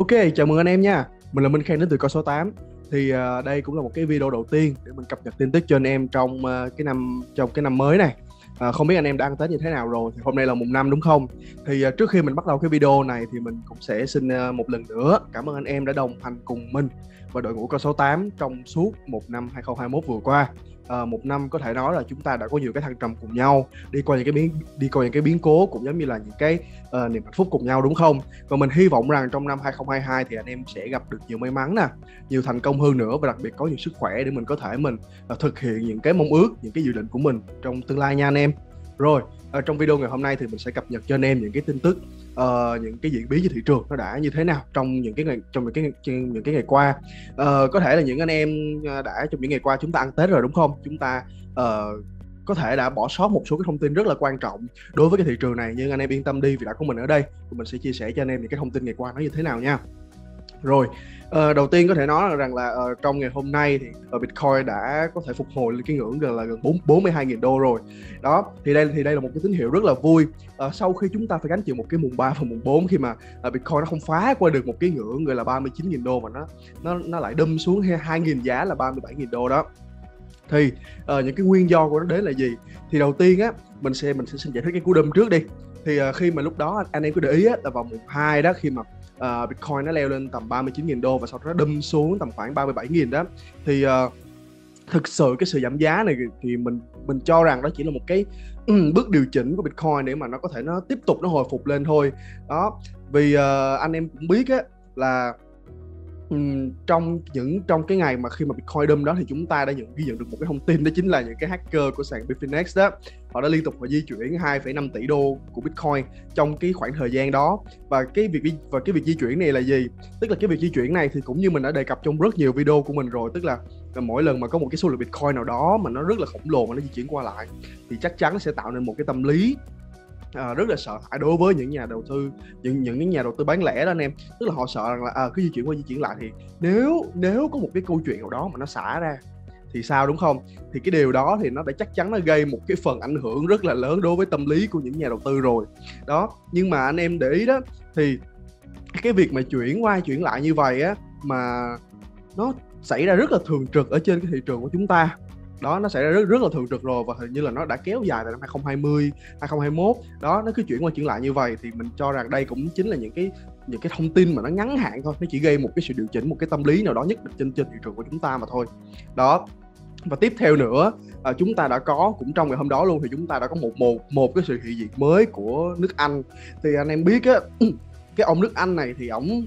Ok, chào mừng anh em nha. Mình là Minh Khang đến từ Coi số 8. Đây cũng là một cái video đầu tiên để mình cập nhật tin tức cho anh em trong cái năm mới này. Không biết anh em đã ăn Tết như thế nào rồi. Thì hôm nay là mùng 5 đúng không? Trước khi mình bắt đầu cái video này thì mình cũng sẽ xin một lần nữa cảm ơn anh em đã đồng hành cùng mình và đội ngũ Coi số 8 trong suốt một năm 2021 vừa qua. Một năm có thể nói là chúng ta đã có nhiều cái thăng trầm cùng nhau, đi qua những cái biến cố cũng giống như là những cái niềm hạnh phúc cùng nhau, đúng không? Và mình hy vọng rằng trong năm 2022 thì anh em sẽ gặp được nhiều may mắn nè, nhiều thành công hơn nữa, và đặc biệt có nhiều sức khỏe để mình có thể thực hiện những cái mong ước, những cái dự định của mình trong tương lai nha anh em. Rồi, trong video ngày hôm nay thì mình sẽ cập nhật cho anh em những cái tin tức, những cái diễn biến trên thị trường nó đã như thế nào trong những cái ngày qua. Có thể là những anh em đã trong những ngày qua chúng ta ăn Tết rồi đúng không? Chúng ta có thể đã bỏ sót một số cái thông tin rất là quan trọng đối với cái thị trường này, nhưng anh em yên tâm đi vì đã có mình ở đây, mình sẽ chia sẻ cho anh em những cái thông tin ngày qua nó như thế nào nha. Rồi, đầu tiên có thể nói rằng là trong ngày hôm nay thì Bitcoin đã có thể phục hồi lên cái ngưỡng gần 42.000 đô rồi. Đó, thì đây là một cái tín hiệu rất là vui. Sau khi chúng ta phải gánh chịu một cái mùng 3 và mùng 4 khi mà Bitcoin nó không phá qua được một cái ngưỡng gọi là 39.000 đô mà nó lại đâm xuống 2.000 giá là 37.000 đô đó. Thì những cái nguyên do của nó đến là gì? Thì đầu tiên á, mình sẽ xin giải thích cái cú đâm trước đi. Thì khi mà lúc đó anh em cứ để ý á, là vào mùng 2 đó, khi mà Bitcoin nó leo lên tầm 39.000 đô và sau đó nó đâm xuống tầm khoảng 37.000 đó, thì thực sự cái sự giảm giá này thì mình cho rằng đó chỉ là một cái bước điều chỉnh của Bitcoin để mà nó có thể nó tiếp tục nó hồi phục lên thôi. Đó, vì anh em cũng biết á là trong cái ngày mà khi mà Bitcoin đâm đó thì chúng ta đã ghi nhận được một cái thông tin, đó chính là những cái hacker của sàn Bitfinex đó, họ đã liên tục di chuyển 2,5 tỷ đô của Bitcoin trong cái khoảng thời gian đó. Và cái việc di chuyển này là gì? Tức là cái việc di chuyển này thì cũng như mình đã đề cập trong rất nhiều video của mình rồi, tức là mỗi lần mà có một cái số lượng Bitcoin nào đó mà nó rất là khổng lồ mà nó di chuyển qua lại thì chắc chắn nó sẽ tạo nên một cái tâm lý rất là sợ hãi đối với những nhà đầu tư, những cái nhà đầu tư bán lẻ đó anh em. Tức là họ sợ rằng là cứ di chuyển qua di chuyển lại thì nếu có một cái câu chuyện nào đó mà nó xả ra thì sao, đúng không? Thì cái điều đó thì nó đã chắc chắn nó gây một cái phần ảnh hưởng rất là lớn đối với tâm lý của những nhà đầu tư rồi đó. Nhưng mà anh em để ý đó, thì cái việc mà chuyển qua chuyển lại như vậy á, mà nó xảy ra rất là thường trực ở trên cái thị trường của chúng ta. Đó, nó xảy ra rất là thường trực rồi, và hình như là nó đã kéo dài từ năm 2020, 2021 đó, nó cứ chuyển qua chuyển lại như vậy. Thì mình cho rằng đây cũng chính là những cái thông tin mà nó ngắn hạn thôi, nó chỉ gây một cái sự điều chỉnh, một cái tâm lý nào đó nhất định trên thị trường của chúng ta mà thôi. Đó, và tiếp theo nữa, chúng ta đã có, cũng trong ngày hôm đó luôn, thì chúng ta đã có một cái sự hiện diện mới của nước Anh. Thì anh em biết á, cái ông nước Anh này thì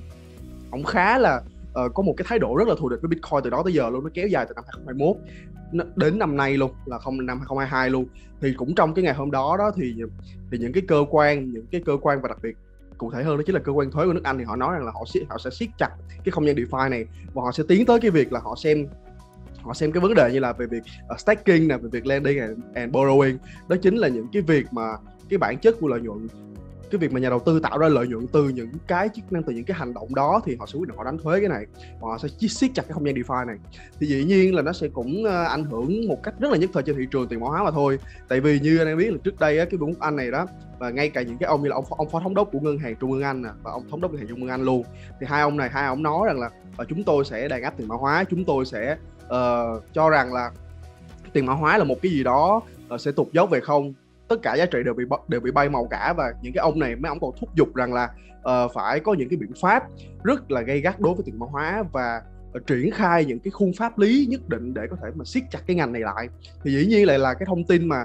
ổng khá là có một cái thái độ rất là thù địch với Bitcoin từ đó tới giờ luôn, nó kéo dài từ năm 2021 đến năm nay luôn, là năm 2022 luôn. Thì cũng trong cái ngày hôm đó đó, thì những cái cơ quan và đặc biệt cụ thể hơn đó chính là cơ quan thuế của nước Anh, thì họ nói rằng là họ sẽ siết chặt cái không gian DeFi này, và họ sẽ tiến tới cái việc là họ xem cái vấn đề như là về việc staking nè, về việc lending and borrowing. Đó chính là những cái việc mà cái bản chất của lợi nhuận, cái việc mà nhà đầu tư tạo ra lợi nhuận từ những cái chức năng, từ những cái hành động đó, thì họ sẽ quyết định họ đánh thuế cái này, họ sẽ siết chặt cái không gian DeFi này. Thì dĩ nhiên là nó sẽ cũng ảnh hưởng một cách rất là nhất thời trên thị trường tiền mã hóa mà thôi. Tại vì như anh em biết là trước đây á, cái Vương quốc Anh này đó, và ngay cả những cái ông như là ông phó thống đốc của ngân hàng trung ương Anh và ông thống đốc ngân hàng trung ương Anh luôn, thì hai ông nói rằng là chúng tôi sẽ đàn áp tiền mã hóa, chúng tôi sẽ cho rằng là tiền mã hóa là một cái gì đó sẽ tụt dốc về không, tất cả giá trị đều bị bay màu cả. Và những cái mấy ông còn thúc giục rằng là phải có những cái biện pháp rất là gay gắt đối với tiền mã hóa, và triển khai những cái khung pháp lý nhất định để có thể mà siết chặt cái ngành này lại. Thì dĩ nhiên lại là cái thông tin mà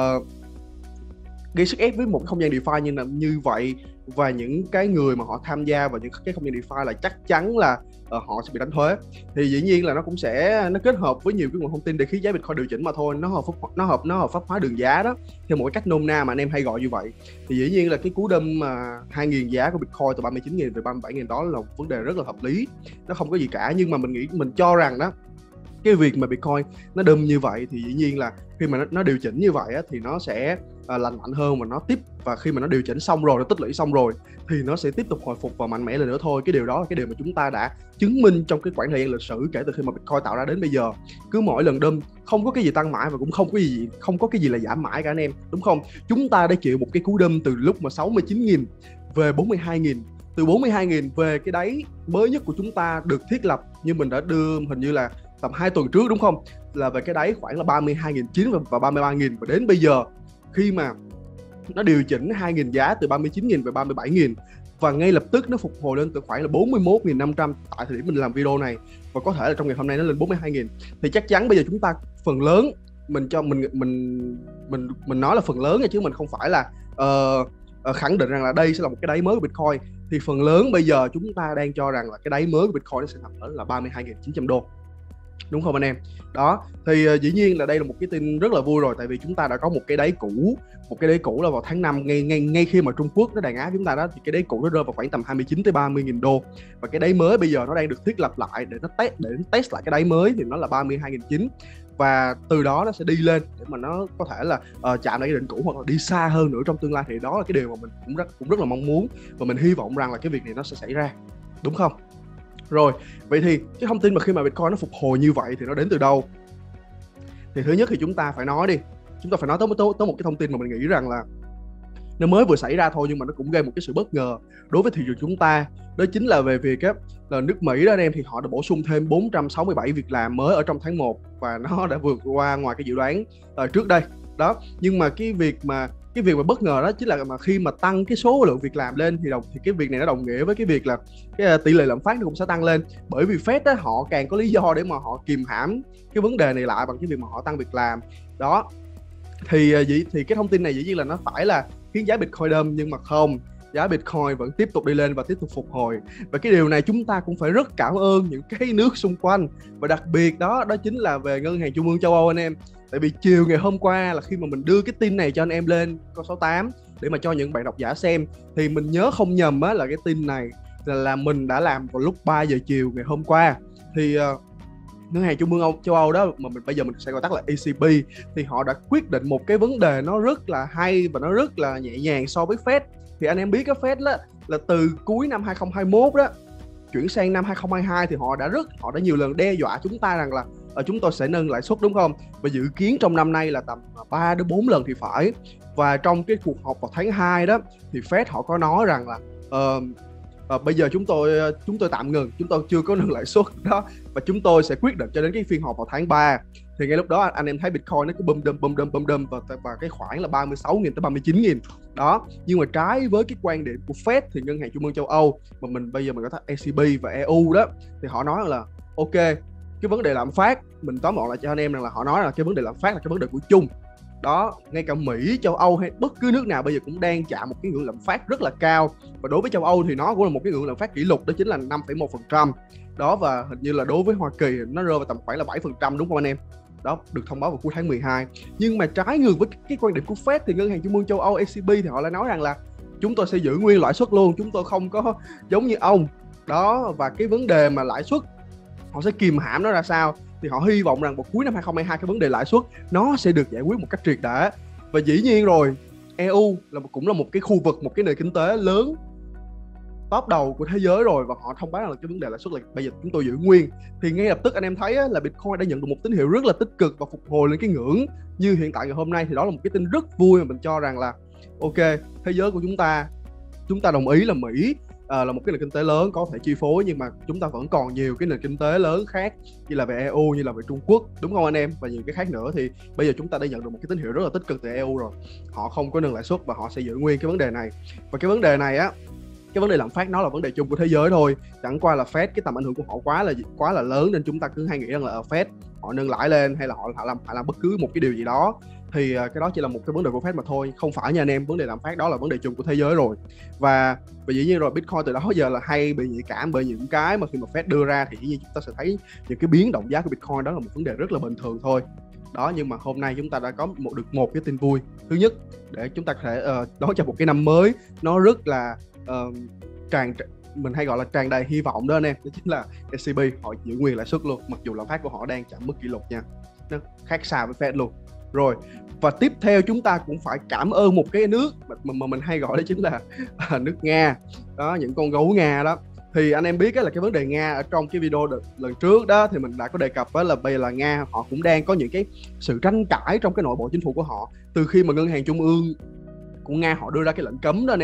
gây sức ép với một không gian DeFi như vậy, và những cái người mà họ tham gia vào những cái không gian DeFi là chắc chắn là họ sẽ bị đánh thuế. Thì dĩ nhiên là nó cũng sẽ kết hợp với nhiều cái nguồn thông tin để khiến giá Bitcoin điều chỉnh mà thôi, nó hợp pháp hóa đường giá đó, theo một cái cách nôm na mà anh em hay gọi như vậy. Thì dĩ nhiên là cái cú đâm 2.000 giá của Bitcoin từ 39.000 về 37.000 đó là một vấn đề rất là hợp lý, nó không có gì cả. Nhưng mà mình cho rằng đó, cái việc mà Bitcoin nó đâm như vậy thì dĩ nhiên là khi mà nó điều chỉnh như vậy á, thì nó sẽ lành mạnh hơn, và khi mà nó điều chỉnh xong rồi, nó tích lũy xong rồi thì nó sẽ tiếp tục hồi phục và mạnh mẽ lên nữa thôi. Cái điều đó là cái điều mà chúng ta đã chứng minh trong cái khoảng thời gian lịch sử kể từ khi mà Bitcoin tạo ra đến bây giờ. Cứ mỗi lần đâm không có cái gì tăng mãi và cũng không có cái gì là giảm mãi cả anh em, đúng không? Chúng ta đã chịu một cái cú đâm từ lúc mà 69.000 về 42.000 từ 42.000 về cái đáy mới nhất của chúng ta được thiết lập, như mình đã đưa hình như là tầm 2 tuần trước đúng không, là về cái đáy khoảng là 32.900 và 33.000, và đến bây giờ khi mà nó điều chỉnh 2.000 giá từ 39.000 về 37.000, và ngay lập tức nó phục hồi lên từ khoảng là 41.500 tại thời điểm mình làm video này, và có thể là trong ngày hôm nay nó lên 42.000. Thì chắc chắn bây giờ chúng ta phần lớn, mình nói là phần lớn nha, chứ mình không phải là khẳng định rằng là đây sẽ là một cái đáy mới của Bitcoin. Thì phần lớn bây giờ chúng ta đang cho rằng là cái đáy mới của Bitcoin nó sẽ nằm ở là 32.900 đô, đúng không anh em? Đó, thì dĩ nhiên là đây là một cái tin rất là vui rồi, tại vì chúng ta đã có một cái đáy cũ là vào tháng 5, ngay khi mà Trung Quốc nó đàn áp chúng ta đó, thì cái đáy cũ nó rơi vào khoảng tầm 29 tới 30.000 đô, và cái đáy mới bây giờ nó đang được thiết lập lại để nó test lại cái đáy mới, thì nó là 32.900, và từ đó nó sẽ đi lên để mà nó có thể là chạm lại cái đỉnh cũ hoặc là đi xa hơn nữa trong tương lai. Thì đó là cái điều mà mình cũng rất là mong muốn, và mình hy vọng rằng là cái việc này nó sẽ xảy ra, đúng không? Rồi, vậy thì cái thông tin mà khi mà Bitcoin nó phục hồi như vậy thì nó đến từ đâu? Thì thứ nhất thì chúng ta phải nói tới một cái thông tin mà mình nghĩ rằng là nó mới vừa xảy ra thôi, nhưng mà nó cũng gây một cái sự bất ngờ đối với thị trường chúng ta. Đó chính là về việc là nước Mỹ đó anh em, thì họ đã bổ sung thêm 467 việc làm mới ở trong tháng 1, và nó đã vượt qua ngoài cái dự đoán trước đây. Đó, nhưng mà cái việc mà bất ngờ đó chính là mà khi mà tăng cái số lượng việc làm lên thì cái việc này nó đồng nghĩa với cái việc là cái tỷ lệ lạm phát nó cũng sẽ tăng lên, bởi vì Fed đó, họ càng có lý do để mà họ kìm hãm cái vấn đề này lại bằng cái việc mà họ tăng việc làm. Đó, thì cái thông tin này dĩ nhiên là nó phải là khiến giá Bitcoin đâm, nhưng mà không, giá Bitcoin vẫn tiếp tục đi lên và tiếp tục phục hồi. Và cái điều này chúng ta cũng phải rất cảm ơn những cái nước xung quanh, và đặc biệt đó chính là về Ngân hàng Trung ương châu Âu anh em. Tại vì chiều ngày hôm qua là khi mà mình đưa cái tin này cho anh em lên con số 8 để mà cho những bạn độc giả xem, thì mình nhớ không nhầm á, là cái tin này là mình đã làm vào lúc 3 giờ chiều ngày hôm qua. Thì Ngân hàng Trung ương châu Âu đó, mà bây giờ mình sẽ gọi tắt là ECB, thì họ đã quyết định một cái vấn đề nó rất là hay và nó rất là nhẹ nhàng so với Fed. Thì anh em biết cái Fed đó, là từ cuối năm 2021 đó chuyển sang năm 2022 thì họ đã nhiều lần đe dọa chúng ta rằng là chúng tôi sẽ nâng lãi suất, đúng không? Và dự kiến trong năm nay là tầm 3 đến 4 lần thì phải. Và trong cái cuộc họp vào tháng 2 đó thì Fed họ có nói rằng là bây giờ chúng tôi tạm ngừng, chúng tôi chưa có nâng lãi suất đó, và chúng tôi sẽ quyết định cho đến cái phiên họp vào tháng 3. Thì ngay lúc đó anh em thấy Bitcoin nó cứ bum đâm và cái khoảng là 36.000 tới 39.000 đó. Nhưng mà trái với cái quan điểm của Fed thì Ngân hàng Trung ương châu Âu, mà bây giờ mình có thể ECB và EU đó, thì họ nói là ok, cái vấn đề lạm phát, mình tóm gọn lại cho anh em rằng là họ nói là cái vấn đề lạm phát là cái vấn đề của chung đó. Ngay cả Mỹ, châu Âu hay bất cứ nước nào bây giờ cũng đang chạm một cái ngưỡng lạm phát rất là cao, và đối với châu Âu thì nó cũng là một cái ngưỡng lạm phát kỷ lục, đó chính là 5,1% đó, và hình như là đối với Hoa Kỳ nó rơi vào tầm khoảng là 7%, đúng không anh em? Đó, được thông báo vào cuối tháng 12. Nhưng mà trái ngược với cái quan điểm của Fed thì Ngân hàng Trung ương châu Âu ECB thì họ lại nói rằng là chúng tôi sẽ giữ nguyên lãi suất luôn, chúng tôi không có giống như ông đó. Và cái vấn đề mà lãi suất họ sẽ kìm hãm nó ra sao, thì họ hy vọng rằng vào cuối năm 2022 cái vấn đề lãi suất nó sẽ được giải quyết một cách triệt để. Và dĩ nhiên rồi, EU cũng là một cái khu vực, một cái nền kinh tế lớn top đầu của thế giới rồi, và họ thông báo là cái vấn đề lãi suất là bây giờ chúng tôi giữ nguyên. Thì ngay lập tức anh em thấy là Bitcoin đã nhận được một tín hiệu rất là tích cực và phục hồi lên cái ngưỡng như hiện tại ngày hôm nay. Thì đó là một cái tin rất vui mà mình cho rằng là ok, thế giới của chúng ta đồng ý là Mỹ là một cái nền kinh tế lớn có thể chi phối, nhưng mà chúng ta vẫn còn nhiều cái nền kinh tế lớn khác như là về EU, như là về Trung Quốc, đúng không anh em, và nhiều cái khác nữa. Thì bây giờ chúng ta đã nhận được một cái tín hiệu rất là tích cực từ EU rồi, họ không có nâng lãi suất và họ sẽ giữ nguyên cái vấn đề này. Và cái vấn đề này á, cái vấn đề lạm phát nó là vấn đề chung của thế giới thôi, chẳng qua là Fed cái tầm ảnh hưởng của họ quá là lớn, nên chúng ta cứ hay nghĩ rằng là Fed họ nâng lãi lên hay là họ làm bất cứ một cái điều gì đó, thì cái đó chỉ là một cái vấn đề của Fed mà thôi. Không phải nha anh em, vấn đề lạm phát đó là vấn đề chung của thế giới rồi. Và dĩ nhiên rồi, Bitcoin từ đó giờ là hay bị nhạy cảm bởi những cái mà khi mà Fed đưa ra, thì dĩ nhiên chúng ta sẽ thấy những cái biến động giá của Bitcoin, đó là một vấn đề rất là bình thường thôi đó. Nhưng mà hôm nay chúng ta đã có được một cái tin vui. Thứ nhất, để chúng ta có thể đón cho một cái năm mới nó rất là mình hay gọi là tràn đầy hy vọng đó anh em. Đó chính là ECB họ giữ nguyên lãi suất luôn, mặc dù lạm phát của họ đang chạm mức kỷ lục nha, nó khác xa với Fed luôn. Rồi, và tiếp theo chúng ta cũng phải cảm ơn một cái nước mà mình hay gọi đó chính là nước Nga đó, những con gấu Nga đó. Thì anh em biết là cái vấn đề Nga ở trong cái video lần trước đó thì mình đã có đề cập là bây giờ là Nga họ cũng đang có những cái sự tranh cãi trong cái nội bộ chính phủ của họ, từ khi mà Ngân hàng Trung ương của Nga họ đưa ra cái lệnh cấm đó anh em.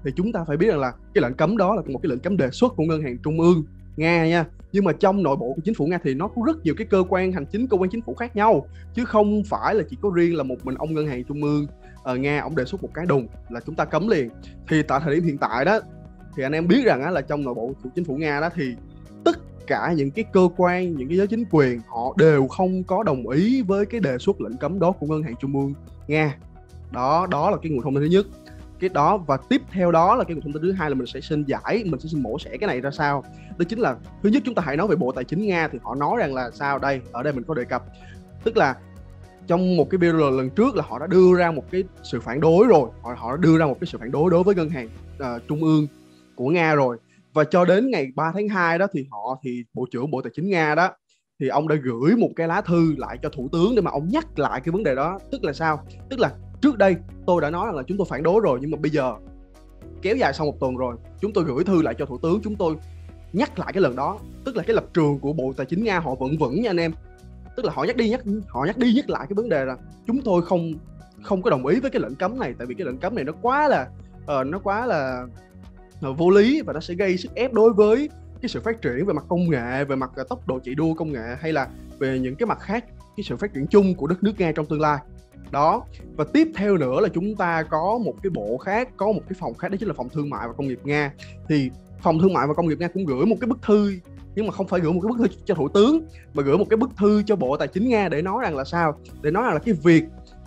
thì chúng ta phải biết rằng là cái lệnh cấm đó là một cái lệnh cấm đề xuất của ngân hàng trung ương Nga nha. Nhưng mà trong nội bộ của chính phủ Nga thì nó có rất nhiều cái cơ quan hành chính, cơ quan chính phủ khác nhau, chứ không phải là chỉ có riêng là một mình ông ngân hàng trung ương Nga ông đề xuất một cái đùng là chúng ta cấm liền. Thì tại thời điểm hiện tại đó thì anh em biết rằng á, là trong nội bộ của chính phủ Nga đó thì tất cả những cái cơ quan, những cái giới chính quyền họ đều không có đồng ý với cái đề xuất lệnh cấm đó của ngân hàng trung ương Nga. Đó là cái nguồn thông tin thứ nhất. Cái đó, và tiếp theo đó là cái nguồn thông tin thứ hai là mình sẽ xin mổ xẻ cái này ra sao. Đó chính là thứ nhất, chúng ta hãy nói về Bộ Tài chính Nga thì họ nói rằng là sao đây. Ở đây mình có đề cập, tức là trong một cái video lần trước là họ đã đưa ra một cái sự phản đối rồi, họ đã đưa ra một cái sự phản đối đối với ngân hàng trung ương của Nga rồi. Và cho đến ngày 3 tháng 2 đó thì Bộ trưởng Bộ Tài chính Nga đó thì ông đã gửi một cái lá thư lại cho thủ tướng để mà ông nhắc lại cái vấn đề đó. Tức là sao? Tức là trước đây tôi đã nói là chúng tôi phản đối rồi, nhưng mà bây giờ kéo dài sau một tuần rồi, chúng tôi gửi thư lại cho thủ tướng, chúng tôi nhắc lại cái lần đó. Tức là cái lập trường của Bộ Tài chính Nga họ vẫn vững nha anh em. Tức là họ nhắc đi nhắc lại cái vấn đề là chúng tôi không có đồng ý với cái lệnh cấm này, tại vì cái lệnh cấm này nó quá là vô lý, và nó sẽ gây sức ép đối với cái sự phát triển về mặt công nghệ, về mặt tốc độ chạy đua công nghệ, hay là về những cái mặt khác, cái sự phát triển chung của đất nước Nga trong tương lai đó. Và tiếp theo nữa là chúng ta có một cái bộ khác, có một cái phòng khác, đó chính là phòng thương mại và công nghiệp Nga. Thì phòng thương mại và công nghiệp Nga cũng gửi một cái bức thư, nhưng mà không phải gửi một cái bức thư cho thủ tướng, mà gửi một cái bức thư cho Bộ Tài chính Nga để nói rằng là sao, để nói rằng là cái việc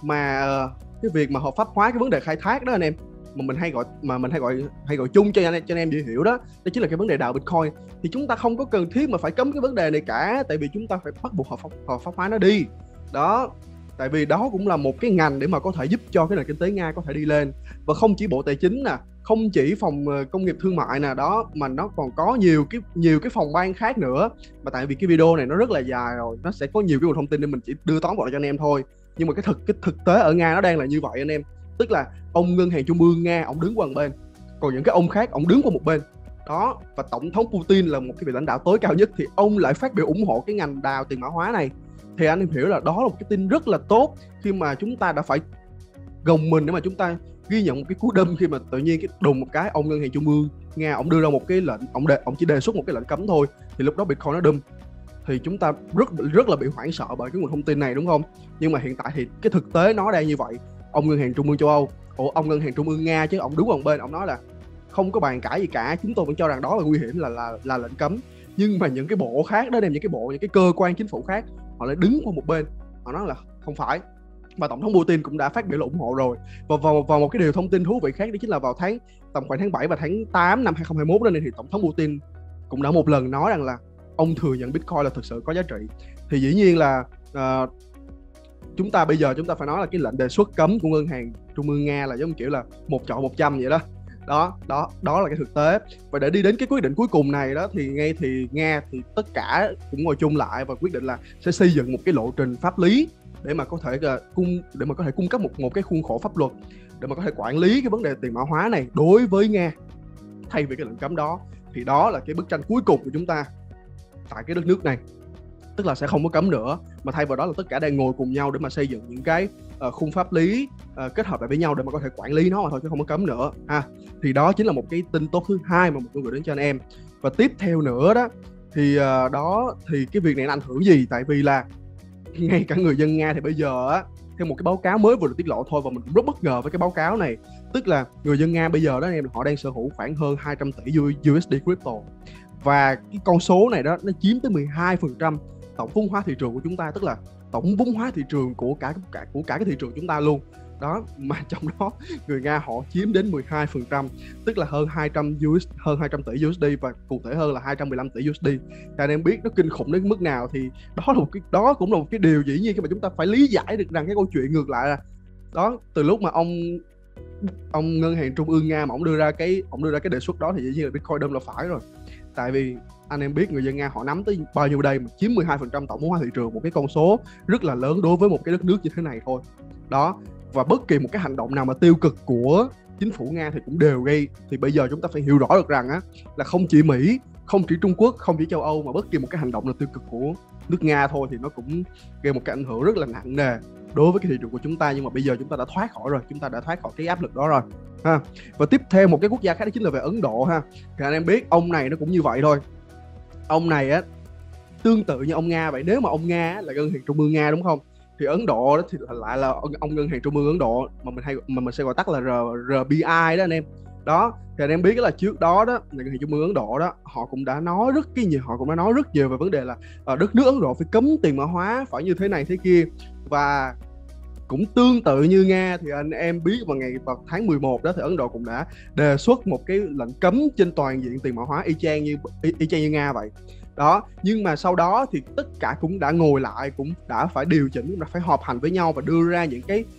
mà hợp pháp hóa cái vấn đề khai thác đó anh em, mà mình hay gọi chung cho anh em dễ hiểu đó, đó chính là cái vấn đề đào Bitcoin. Thì chúng ta không có cần thiết mà phải cấm cái vấn đề này cả, tại vì chúng ta phải bắt buộc hợp pháp hóa nó đi đó. Tại vì đó cũng là một cái ngành để mà có thể giúp cho cái nền kinh tế Nga có thể đi lên. Và không chỉ Bộ Tài chính nè, không chỉ phòng công nghiệp thương mại nè đó, mà nó còn có nhiều cái phòng ban khác nữa. Mà tại vì cái video này nó rất là dài rồi, nó sẽ có nhiều cái nguồn thông tin nên mình chỉ đưa tóm vào cho anh em thôi. Nhưng mà cái thực tế ở Nga nó đang là như vậy anh em. Tức là ông ngân hàng trung ương Nga ông đứng qua một bên, còn những cái ông khác ông đứng qua một bên đó. Và tổng thống Putin là một cái vị lãnh đạo tối cao nhất thì ông lại phát biểu ủng hộ cái ngành đào tiền mã hóa này. Thì anh em hiểu là đó là một cái tin rất là tốt, khi mà chúng ta đã phải gồng mình để mà chúng ta ghi nhận một cái cú đâm, khi mà tự nhiên cái đùng một cái ông ngân hàng trung ương Nga ông đưa ra một cái lệnh, ông chỉ đề xuất một cái lệnh cấm thôi, thì lúc đó Bitcoin nó đâm. Thì chúng ta rất là bị hoảng sợ bởi cái nguồn thông tin này, đúng không? Nhưng mà hiện tại thì cái thực tế nó đang như vậy. Ông ngân hàng trung ương châu Âu, ông ngân hàng trung ương Nga chứ, ông đứng một bên, ông nói là không có bàn cãi gì cả, chúng tôi vẫn cho rằng đó là nguy hiểm, là lệnh cấm. Nhưng mà những cái bộ khác đó, những cái cơ quan chính phủ khác, họ lại đứng qua một bên, họ nói là không phải. Và tổng thống Putin cũng đã phát biểu là ủng hộ rồi. Và một cái điều thông tin thú vị khác đó chính là vào tầm khoảng tháng 7 và tháng 8 năm 2021 đó, thì tổng thống Putin cũng đã một lần nói rằng là ông thừa nhận Bitcoin là thực sự có giá trị. Thì dĩ nhiên là chúng ta phải nói là cái lệnh đề xuất cấm của ngân hàng trung ương Nga là giống kiểu là một chọi 100 vậy đó. Đó là cái thực tế. Và để đi đến cái quyết định cuối cùng này đó thì Nga thì tất cả cũng ngồi chung lại và quyết định là sẽ xây dựng một cái lộ trình pháp lý để mà có thể cung cấp một cái khuôn khổ pháp luật để mà có thể quản lý cái vấn đề tiền mã hóa này đối với Nga, thay vì cái lệnh cấm đó. Thì đó là cái bức tranh cuối cùng của chúng ta tại cái đất nước này, tức là sẽ không có cấm nữa, mà thay vào đó là tất cả đang ngồi cùng nhau để mà xây dựng những cái khung pháp lý kết hợp lại với nhau để mà có thể quản lý nó mà thôi, chứ không có cấm nữa ha. Thì đó chính là một cái tin tốt thứ hai mà mình muốn gửi đến cho anh em. Và tiếp theo nữa đó thì cái việc này nó ảnh hưởng gì, tại vì là ngay cả người dân Nga thì bây giờ á, theo một cái báo cáo mới vừa được tiết lộ thôi, và mình cũng rất bất ngờ với cái báo cáo này, tức là người dân Nga bây giờ đó anh em, họ đang sở hữu khoảng hơn 200 tỷ USD crypto, và cái con số này đó nó chiếm tới 12% tổng vốn hóa thị trường của chúng ta, tức là tổng vốn hóa thị trường của cả cái thị trường chúng ta luôn đó. Mà trong đó người Nga họ chiếm đến 12%, tức là hơn 200 tỷ USD, và cụ thể hơn là 215 tỷ USD. Thì anh em biết nó kinh khủng đến mức nào. Thì đó cũng là một cái điều dĩ nhiên khi mà chúng ta phải lý giải được rằng cái câu chuyện ngược lại là đó, từ lúc mà ông ngân hàng trung ương Nga mà ông đưa ra cái đề xuất đó thì dĩ nhiên là Bitcoin đâm là phải rồi. Tại vì anh em biết người dân Nga họ nắm tới bao nhiêu đây, mà chiếm 12% tổng vốn hóa thị trường, một cái con số rất là lớn đối với một cái đất nước như thế này thôi đó. Và bất kỳ một cái hành động nào mà tiêu cực của chính phủ Nga thì cũng đều gây. Thì bây giờ chúng ta phải hiểu rõ được rằng á, là không chỉ Mỹ không chỉ Trung Quốc, không chỉ châu Âu, mà bất kỳ một cái hành động nào tiêu cực của nước Nga thôi thì nó cũng gây một cái ảnh hưởng rất là nặng nề đối với cái thị trường của chúng ta. Nhưng mà bây giờ chúng ta đã thoát khỏi rồi, chúng ta đã thoát khỏi cái áp lực đó rồi ha. Và tiếp theo một cái quốc gia khác đó chính là về Ấn Độ ha. Thì anh em biết ông này nó cũng như vậy thôi. Ông này á tương tự như ông Nga vậy. Nếu mà ông Nga là ngân hàng trung ương Nga đúng không, thì Ấn Độ đó thì lại là ông ngân hàng trung ương Ấn Độ mà mình sẽ gọi tắt là RBI đó anh em. Đó thì anh em biết là trước đó đó ngân hàng trung ương Ấn Độ đó họ cũng đã nói rất nhiều về vấn đề là đất nước Ấn Độ phải cấm tiền mã hóa, phải như thế này thế kia. Và cũng tương tự như Nga thì anh em biết vào tháng 11 đó thì Ấn Độ cũng đã đề xuất một cái lệnh cấm trên toàn diện tiền mã hóa y chang như Nga vậy. Đó, nhưng mà sau đó thì tất cả cũng đã ngồi lại, cũng đã phải điều chỉnh, cũng đã phải họp hành với nhau và đưa ra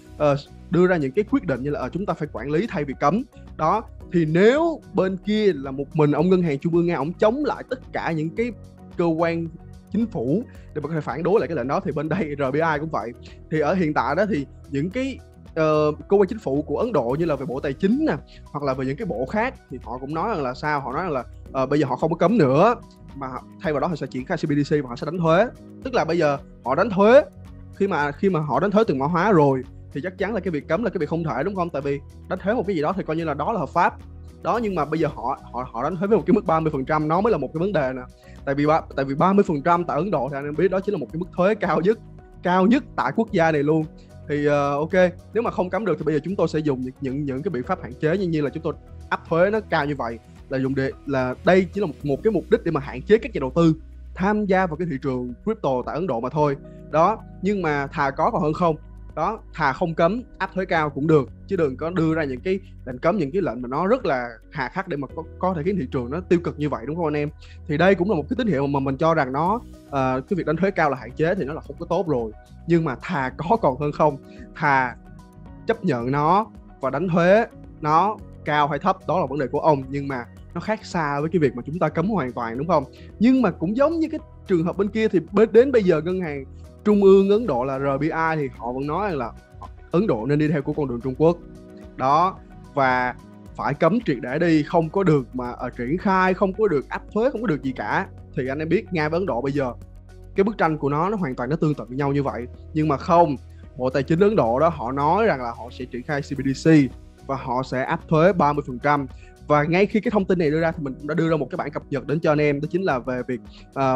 những cái quyết định như là chúng ta phải quản lý thay vì cấm. Đó, thì nếu bên kia là một mình ông ngân hàng trung ương Nga ông chống lại tất cả những cái cơ quan chính phủ để mà có thể phản đối lại cái lệnh đó, thì bên đây RBI cũng vậy. Thì ở hiện tại đó thì những cái cơ quan chính phủ của Ấn Độ như là về Bộ Tài chính nè, hoặc là về những cái bộ khác thì họ cũng nói rằng là sao, họ nói rằng là bây giờ họ không có cấm nữa, mà thay vào đó họ sẽ triển khai CBDC và họ sẽ đánh thuế. Tức là bây giờ họ đánh thuế, khi mà họ đánh thuế tiền mã hóa rồi thì chắc chắn là cái việc cấm là cái việc không thể, đúng không? Tại vì đánh thuế một cái gì đó thì coi như là đó là hợp pháp đó. Nhưng mà bây giờ họ đánh thuế với một cái mức 30%, nó mới là một cái vấn đề nè. Tại vì 30% tại Ấn Độ thì anh em biết đó chính là một cái mức thuế cao nhất tại quốc gia này luôn. Thì ok, nếu mà không cấm được thì bây giờ chúng tôi sẽ dùng những cái biện pháp hạn chế như là chúng tôi áp thuế nó cao như vậy, là đây chỉ là một cái mục đích để mà hạn chế các nhà đầu tư tham gia vào cái thị trường crypto tại Ấn Độ mà thôi. Đó, nhưng mà thà có còn hơn không. Đó, thà không cấm, áp thuế cao cũng được, chứ đừng có đưa ra những cái lệnh cấm, những cái lệnh mà nó rất là hà khắc để mà có thể khiến thị trường nó tiêu cực như vậy, đúng không anh em? Thì đây cũng là một cái tín hiệu mà mình cho rằng cái việc đánh thuế cao là hạn chế thì nó là không có tốt rồi. Nhưng mà thà có còn hơn không, thà chấp nhận nó và đánh thuế nó cao hay thấp đó là vấn đề của ông, nhưng mà nó khác xa với cái việc mà chúng ta cấm hoàn toàn, đúng không? Nhưng mà cũng giống như cái trường hợp bên kia thì đến bây giờ ngân hàng trung ương Ấn Độ là RBI thì họ vẫn nói là Ấn Độ nên đi theo của con đường Trung Quốc đó, và phải cấm triệt để đi, không có được mà triển khai, không có được áp thuế, không có được gì cả. Thì anh em biết Nga với Ấn Độ bây giờ cái bức tranh của nó hoàn toàn tương tự với nhau như vậy. Nhưng mà không, Bộ Tài chính Ấn Độ đó họ nói rằng là họ sẽ triển khai CBDC và họ sẽ áp thuế 30%. Và ngay khi cái thông tin này đưa ra thì mình cũng đã đưa ra một cái bản cập nhật đến cho anh em, đó chính là về việc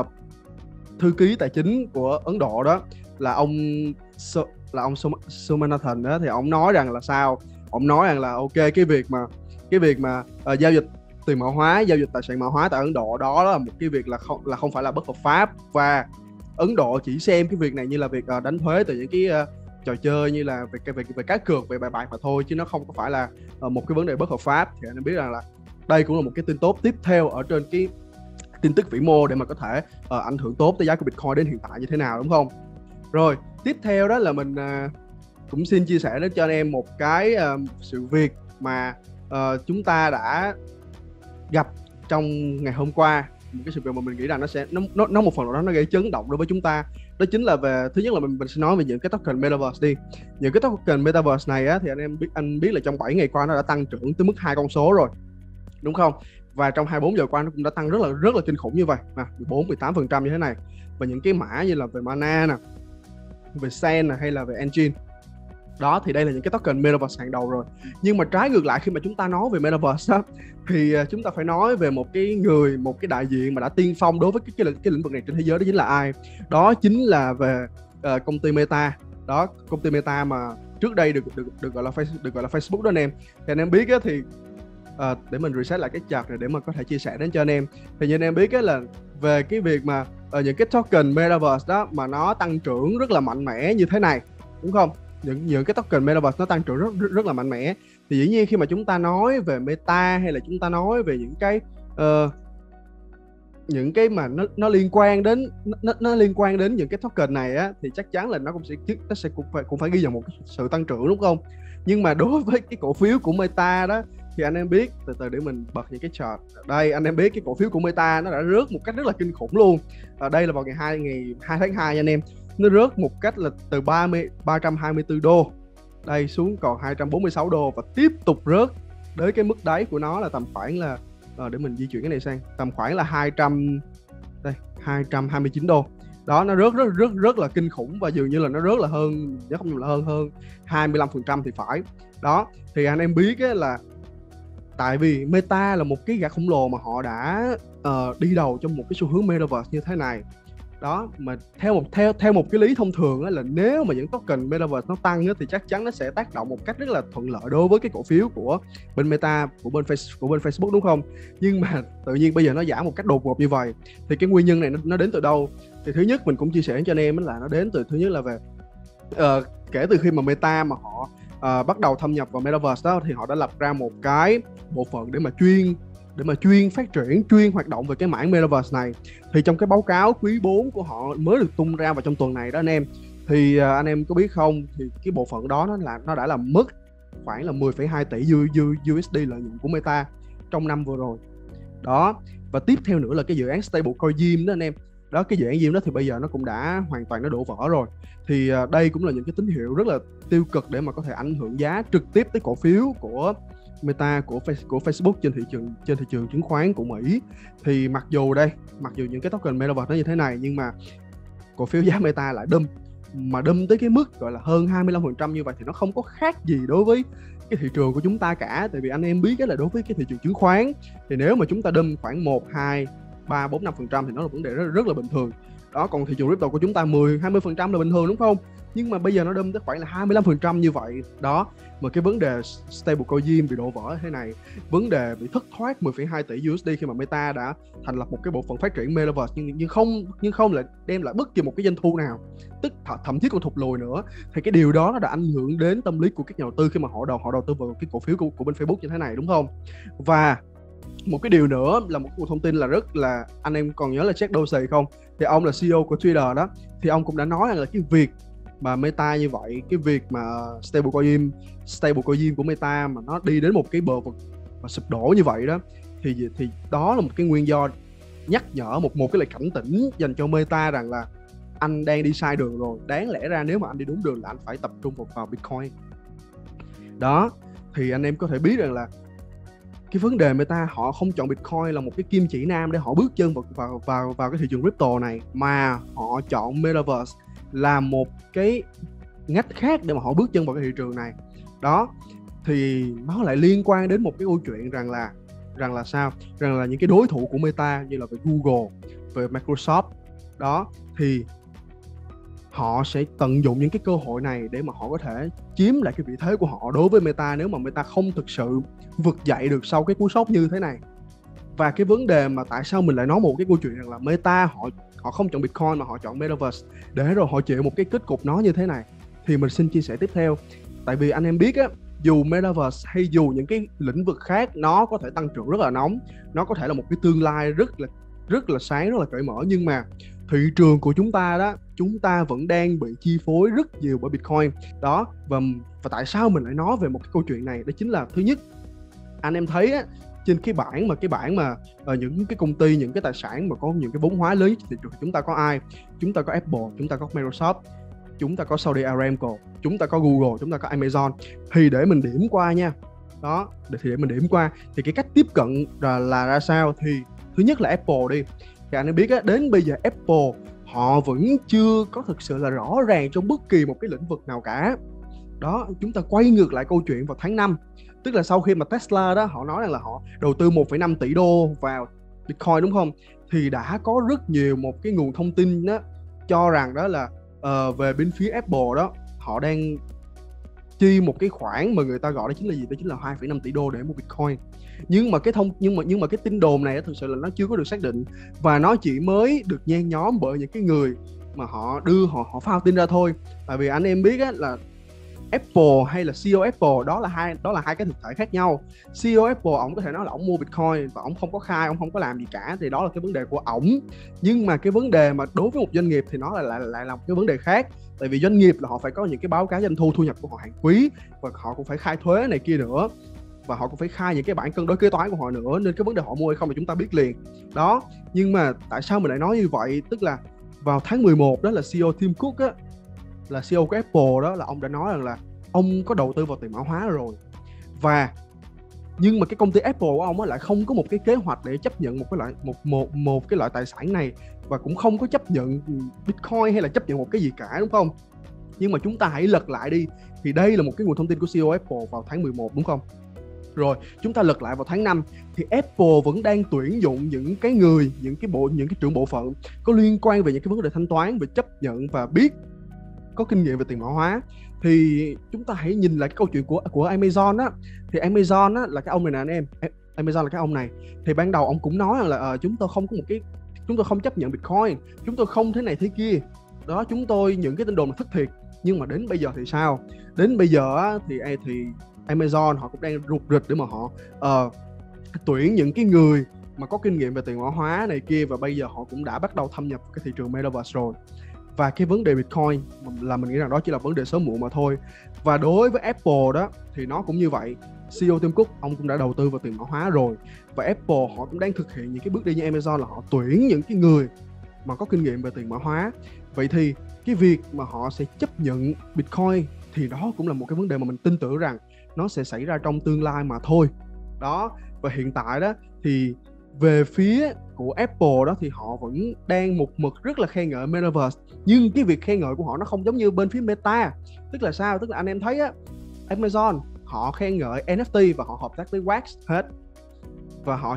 thư ký tài chính của Ấn Độ đó là ông Somanathan đó, thì ông nói rằng là sao? Ông nói rằng là ok, cái việc mà giao dịch tiền mã hóa, giao dịch tài sản mã hóa tại Ấn Độ đó là một cái việc là không phải là bất hợp pháp, và Ấn Độ chỉ xem cái việc này như là việc đánh thuế từ những cái trò chơi như là về cá cược, về bài bạc mà thôi, chứ nó không có phải là một cái vấn đề bất hợp pháp. Thì anh biết rằng là đây cũng là một cái tin tốt tiếp theo ở trên cái tin tức vĩ mô để mà có thể ảnh hưởng tốt tới giá của Bitcoin đến hiện tại như thế nào, đúng không? Rồi tiếp theo đó là mình cũng xin chia sẻ đến cho anh em một cái sự việc mà chúng ta đã gặp trong ngày hôm qua. Một cái sự việc mà mình nghĩ rằng nó một phần nào đó nó gây chấn động đối với chúng ta. Đó chính là về, thứ nhất là mình sẽ nói về những cái token Metaverse đi. Những cái token Metaverse này á, thì anh biết là trong 7 ngày qua nó đã tăng trưởng tới mức 2 con số rồi, đúng không? Và trong 24 giờ qua nó cũng đã tăng rất là kinh khủng như vậy, 14-18% như thế này. Và những cái mã như là về Mana nè, về Sen nè, hay là về Engine đó, thì đây là những cái token Metaverse hàng đầu rồi. Nhưng mà trái ngược lại, khi mà chúng ta nói về Metaverse đó, thì chúng ta phải nói về một cái đại diện mà đã tiên phong đối với cái lĩnh vực này trên thế giới. Đó chính là ai? Đó chính là về công ty Meta. Đó, công ty Meta mà trước đây được gọi là Facebook đó anh em. Thì anh em biết á, thì để mình reset lại cái chart này để mà có thể chia sẻ đến cho anh em. Thì như anh em biết á, là về cái việc mà những cái token Metaverse đó mà nó tăng trưởng rất là mạnh mẽ như thế này, đúng không? Những cái token Metaverse nó tăng trưởng rất là mạnh mẽ, thì dĩ nhiên khi mà chúng ta nói về Meta, hay là chúng ta nói về những cái mà nó liên quan đến những cái token này á, thì chắc chắn là nó cũng phải ghi nhận một sự tăng trưởng, đúng không? Nhưng mà đối với cái cổ phiếu của Meta đó thì anh em biết, từ để mình bật những cái chart đây, anh em biết cái cổ phiếu của Meta nó đã rớt một cách rất là kinh khủng luôn. Đây là vào ngày 2 tháng 2 nha anh em. Nó rớt một cách là từ 324 đô đây xuống còn 246 đô, và tiếp tục rớt đến cái mức đáy của nó là tầm khoảng là để mình di chuyển cái này sang tầm khoảng là 229 đô. Đó, nó rất là kinh khủng, và dường như là nó rớt là hơn, nếu không nhầm là hơn 25% thì phải. Đó, thì anh em biết á, là tại vì Meta là một cái gã khổng lồ mà họ đã đi đầu trong một cái xu hướng Metaverse như thế này. Đó, mà theo một cái lý thông thường á, là nếu mà những token Metaverse nó tăng á, thì chắc chắn nó sẽ tác động một cách rất là thuận lợi đối với cái cổ phiếu của bên Meta, của bên Facebook, đúng không? Nhưng mà tự nhiên bây giờ nó giảm một cách đột ngột như vậy, thì cái nguyên nhân này nó đến từ đâu? Thì thứ nhất mình cũng chia sẻ cho anh em là nó đến từ, thứ nhất là về kể từ khi mà Meta mà họ bắt đầu thâm nhập vào Metaverse đó, thì họ đã lập ra một cái bộ phận để mà chuyên phát triển, chuyên hoạt động về cái mảng Metaverse này. Thì trong cái báo cáo quý 4 của họ mới được tung ra vào trong tuần này đó anh em, thì anh em có biết không, thì cái bộ phận đó nó đã làm mất khoảng là 10,2 tỷ USD lợi nhuận của Meta trong năm vừa rồi. Đó, và tiếp theo nữa là cái dự án Stablecoin đó anh em. Đó, cái dự án Diêm đó thì bây giờ nó cũng đã hoàn toàn nó đổ vỡ rồi. Thì đây cũng là những cái tín hiệu rất là tiêu cực để mà có thể ảnh hưởng giá trực tiếp tới cổ phiếu của Meta, của Facebook trên thị trường chứng khoán của Mỹ. Thì mặc dù những cái token Metaverse nó như thế này, nhưng mà cổ phiếu giá Meta lại đâm tới cái mức gọi là hơn 25% như vậy, thì nó không có khác gì đối với cái thị trường của chúng ta cả. Tại vì anh em biết là đối với cái thị trường chứng khoán thì nếu mà chúng ta đâm khoảng 1, 2, 3, 4, 5% thì nó là vấn đề rất là bình thường. Đó, còn thị trường crypto của chúng ta 10, 20% là bình thường, đúng không? Nhưng mà bây giờ nó đâm tới khoảng là 25% như vậy. Đó, mà cái vấn đề Stablecoin bị đổ vỡ thế này, vấn đề bị thất thoát 10,2 tỷ USD khi mà Meta đã thành lập một cái bộ phận phát triển Metaverse nhưng không lại đem lại bất kỳ một cái doanh thu nào, thậm chí còn thụt lùi nữa. Thì cái điều đó nó đã ảnh hưởng đến tâm lý của các nhà đầu tư khi mà họ đầu tư vào cái cổ phiếu của bên Facebook như thế này, đúng không? Và một cái điều nữa là một thông tin là rất là, anh em còn nhớ là Jack Dorsey không? Thì ông là CEO của Twitter đó, thì ông cũng đã nói rằng là cái việc mà Meta như vậy, cái việc mà stablecoin của Meta mà nó đi đến một cái bờ vực mà sụp đổ như vậy đó, thì đó là một cái nguyên do nhắc nhở, một cái lời cảnh tỉnh dành cho Meta rằng là anh đang đi sai đường rồi. Đáng lẽ ra nếu mà anh đi đúng đường là anh phải tập trung vào Bitcoin. Đó, thì anh em có thể biết rằng là cái vấn đề Meta họ không chọn Bitcoin là một cái kim chỉ nam để họ bước chân vào cái thị trường crypto này, mà họ chọn Metaverse là một cái ngách khác để mà họ bước chân vào cái thị trường này. Đó, thì nó lại liên quan đến một cái câu chuyện rằng là sao? Rằng là những cái đối thủ của Meta như là về Google, về Microsoft đó, thì họ sẽ tận dụng những cái cơ hội này để mà họ có thể chiếm lại cái vị thế của họ đối với Meta, nếu mà Meta không thực sự vực dậy được sau cái cú sốc như thế này. Và cái vấn đề mà tại sao mình lại nói một cái câu chuyện rằng là Meta họ không chọn Bitcoin mà họ chọn Metaverse để rồi họ chịu một cái kết cục nó như thế này, thì mình xin chia sẻ tiếp theo. Tại vì anh em biết á, dù Metaverse hay dù những cái lĩnh vực khác nó có thể tăng trưởng rất là nóng, nó có thể là một cái tương lai rất là sáng, rất là cởi mở, nhưng mà thị trường của chúng ta đó, chúng ta vẫn đang bị chi phối rất nhiều bởi Bitcoin. Đó, và tại sao mình lại nói về một cái câu chuyện này? Đó chính là, thứ nhất, anh em thấy á, trên cái bảng mà những cái công ty, những cái tài sản mà có những cái vốn hóa lớn trên thị trường, chúng ta có ai? Chúng ta có Apple, chúng ta có Microsoft, chúng ta có Saudi Aramco, chúng ta có Google, chúng ta có Amazon. Thì để mình điểm qua nha. Đó, để mình điểm qua thì cái cách tiếp cận là ra sao? Thì thứ nhất là Apple đi. Thì anh em biết á, đến bây giờ Apple họ vẫn chưa có thực sự là rõ ràng trong bất kỳ một cái lĩnh vực nào cả. Đó, chúng ta quay ngược lại câu chuyện vào tháng 5, tức là sau khi mà Tesla đó họ nói rằng là họ đầu tư 1,5 tỷ đô vào Bitcoin, đúng không? Thì đã có rất nhiều một cái nguồn thông tin đó cho rằng đó là về bên phía Apple đó, họ đang chi một cái khoản mà người ta gọi đó chính là gì? Đó chính là 2,5 tỷ đô để mua Bitcoin. Nhưng mà cái tin đồn này thực sự là nó chưa có được xác định, và nó chỉ mới được nhen nhóm bởi những cái người mà họ phao tin ra thôi. Tại vì anh em biết á, là Apple hay là CEO Apple đó là hai cái thực thể khác nhau. CEO Apple ông có thể nói là ông mua Bitcoin và ông không có khai, ông không có làm gì cả, thì đó là cái vấn đề của ổng. Nhưng mà cái vấn đề mà đối với một doanh nghiệp thì nó lại là một cái vấn đề khác. Tại vì doanh nghiệp là họ phải có những cái báo cáo doanh thu, thu nhập của họ hàng quý, và họ cũng phải khai thuế này kia nữa, và họ cũng phải khai những cái bảng cân đối kế toán của họ nữa, nên cái vấn đề họ mua hay không thì chúng ta biết liền. Đó, nhưng mà tại sao mình lại nói như vậy? Tức là vào tháng 11 đó là CEO Tim Cook á, là CEO của Apple đó, là ông đã nói rằng là ông có đầu tư vào tiền mã hóa rồi. Và Nhưng mà cái công ty Apple của ông á lại không có một cái kế hoạch để chấp nhận một cái loại tài sản này, và cũng không có chấp nhận Bitcoin hay là chấp nhận một cái gì cả, đúng không? Nhưng mà chúng ta hãy lật lại đi, thì đây là một cái nguồn thông tin của CEO Apple vào tháng 11, đúng không? Rồi chúng ta lật lại vào tháng 5 thì Apple vẫn đang tuyển dụng những cái người, những cái trưởng bộ phận có liên quan về những cái vấn đề thanh toán, về chấp nhận và biết có kinh nghiệm về tiền mã hóa. Thì chúng ta hãy nhìn lại cái câu chuyện của Amazon á. Thì Amazon á là cái ông này nè anh em, Amazon là cái ông này. Thì ban đầu ông cũng nói rằng là chúng tôi không chấp nhận Bitcoin, chúng tôi không thế này thế kia đó, chúng tôi những cái tin đồn là thất thiệt. Nhưng mà đến bây giờ thì sao? Đến bây giờ á, thì Amazon họ cũng đang rụt rịch để mà họ tuyển những cái người mà có kinh nghiệm về tiền mã hóa này kia, và bây giờ họ cũng đã bắt đầu thâm nhập cái thị trường Metaverse rồi. Và cái vấn đề Bitcoin là mình nghĩ rằng đó chỉ là vấn đề sớm muộn mà thôi. Và đối với Apple đó thì nó cũng như vậy. CEO Tim Cook ông cũng đã đầu tư vào tiền mã hóa rồi, và Apple họ cũng đang thực hiện những cái bước đi như Amazon là họ tuyển những cái người mà có kinh nghiệm về tiền mã hóa. Vậy thì cái việc mà họ sẽ chấp nhận Bitcoin thì đó cũng là một cái vấn đề mà mình tin tưởng rằng nó sẽ xảy ra trong tương lai mà thôi. Đó, và hiện tại đó thì về phía của Apple đó thì họ vẫn đang một mực rất là khen ngợi Metaverse, nhưng cái việc khen ngợi của họ nó không giống như bên phía Meta. Tức là sao? Tức là anh em thấy á, Amazon họ khen ngợi NFT và họ hợp tác với Wax hết, và họ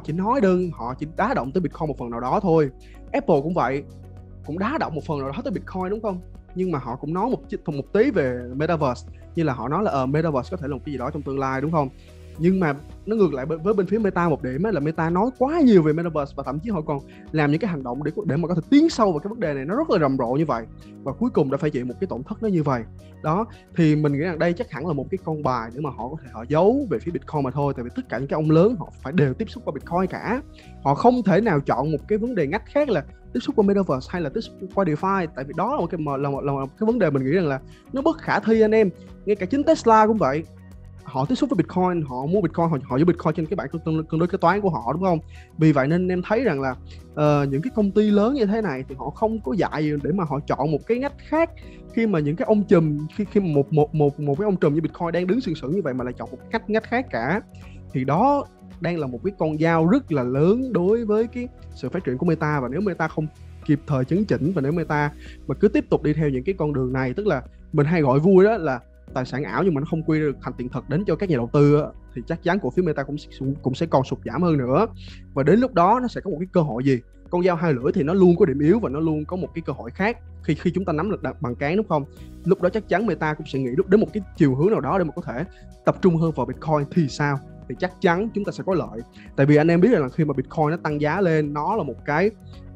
chỉ đá động tới Bitcoin một phần nào đó thôi. Apple cũng vậy, cũng đá động một phần nào đó tới Bitcoin, đúng không? Nhưng mà họ cũng nói một tí về Metaverse, như là họ nói là Metaverse có thể là một cái gì đó trong tương lai, đúng không? Nhưng mà nó ngược lại với bên phía Meta một điểm là Meta nói quá nhiều về Metaverse, và thậm chí họ còn làm những cái hành động để mà có thể tiến sâu vào cái vấn đề này, nó rất là rầm rộ như vậy, và cuối cùng đã phải chịu một cái tổn thất nó như vậy. Đó, thì mình nghĩ rằng đây chắc hẳn là một cái con bài để mà họ có thể họ giấu về phía Bitcoin mà thôi. Tại vì tất cả những cái ông lớn họ phải đều tiếp xúc qua Bitcoin cả, họ không thể nào chọn một cái vấn đề ngách khác là tiếp xúc qua Metaverse hay là tiếp xúc qua DeFi, tại vì đó là một cái vấn đề mình nghĩ rằng là nó bất khả thi anh em. Ngay cả chính Tesla cũng vậy, họ tiếp xúc với Bitcoin, họ mua Bitcoin, họ giữ Bitcoin trên cái bảng cân đối kế toán của họ, đúng không? Vì vậy nên em thấy rằng là những cái công ty lớn như thế này thì họ không có dại gì để mà họ chọn một cái ngách khác, khi mà những cái ông trùm khi mà một cái ông trùm như Bitcoin đang đứng sừng sững như vậy mà lại chọn một cách ngách khác cả. Thì đó đang là một cái con dao rất là lớn đối với cái sự phát triển của Meta. Và nếu Meta không kịp thời chấn chỉnh, và nếu Meta mà cứ tiếp tục đi theo những cái con đường này, tức là mình hay gọi vui đó là tài sản ảo nhưng mà nó không quy được thành tiền thật đến cho các nhà đầu tư á, thì chắc chắn cổ phiếu Meta cũng sẽ còn sụt giảm hơn nữa. Và đến lúc đó nó sẽ có một cái cơ hội gì? Con dao hai lưỡi thì nó luôn có điểm yếu và nó luôn có một cái cơ hội khác khi chúng ta nắm được bằng cán, đúng không? Lúc đó chắc chắn Meta cũng sẽ nghĩ đến một cái chiều hướng nào đó để mà có thể tập trung hơn vào Bitcoin thì sao? Thì chắc chắn chúng ta sẽ có lợi. Tại vì anh em biết là khi mà Bitcoin nó tăng giá lên, nó là một cái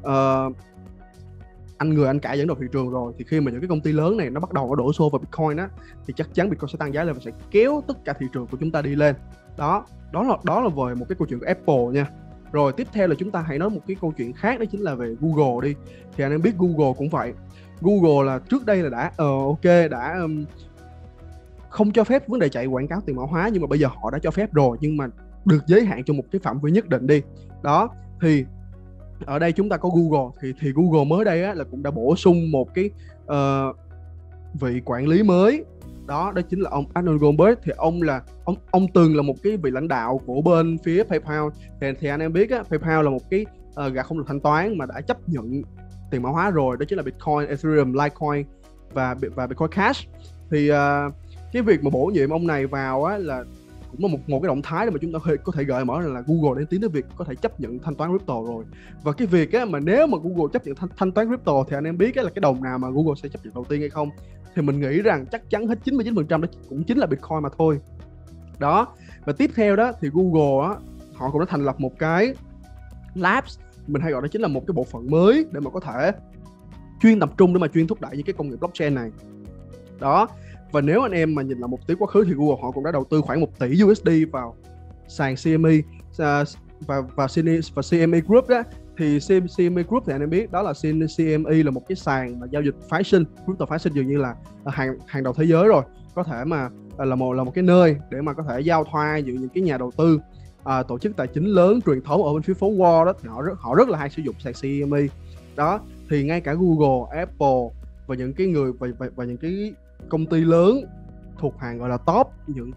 anh cả dẫn đầu thị trường rồi, thì khi mà những cái công ty lớn này nó bắt đầu đổ xô vào Bitcoin á, thì chắc chắn Bitcoin sẽ tăng giá lên và sẽ kéo tất cả thị trường của chúng ta đi lên. Đó là về một cái câu chuyện của Apple nha. Rồi tiếp theo là chúng ta hãy nói một cái câu chuyện khác, đó chính là về Google đi. Thì anh em biết Google cũng vậy. Google là trước đây là đã không cho phép vấn đề chạy quảng cáo tiền mã hóa, nhưng mà bây giờ họ đã cho phép rồi, nhưng mà được giới hạn trong một cái phạm vi nhất định đi. Đó, thì ở đây chúng ta có Google, thì Google mới đây á, là cũng đã bổ sung một cái vị quản lý mới. Đó chính là ông Arnold Goldberg. Thì ông từng là một cái vị lãnh đạo của bên phía PayPal. Thì anh em biết á, PayPal là một cái gã khổng lồ thanh toán mà đã chấp nhận tiền mã hóa rồi, đó chính là Bitcoin, Ethereum, Litecoin và Bitcoin Cash. Thì cái việc mà bổ nhiệm ông này vào á là cũng là một cái động thái để mà chúng ta có thể gợi mở là Google đang tiến đến việc có thể chấp nhận thanh toán crypto rồi. Và cái việc á, mà nếu mà Google chấp nhận thanh toán crypto thì anh em biết á, là cái đồng nào mà Google sẽ chấp nhận đầu tiên hay không? Thì mình nghĩ rằng chắc chắn hết 99% đó cũng chính là Bitcoin mà thôi. Đó, và tiếp theo đó thì Google á, họ cũng đã thành lập một cái Labs, mình hay gọi đó chính là một cái bộ phận mới để mà có thể chuyên tập trung để mà chuyên thúc đẩy những cái công nghệ blockchain này. Đó, và nếu anh em mà nhìn lại một tí quá khứ thì Google họ cũng đã đầu tư khoảng 1 tỷ USD vào sàn CME và CME Group đó. Thì CME Group thì anh em biết đó là CME là một cái sàn mà giao dịch phái sinh, crypto phái sinh dường như là hàng đầu thế giới rồi. Có thể mà là một cái nơi để mà có thể giao thoa giữa những cái nhà đầu tư, tổ chức tài chính lớn truyền thống ở bên phía phố Wall đó, thì họ rất là hay sử dụng sàn CME. Đó, thì ngay cả Google, Apple và những cái người và những cái công ty lớn thuộc hàng gọi là top những cái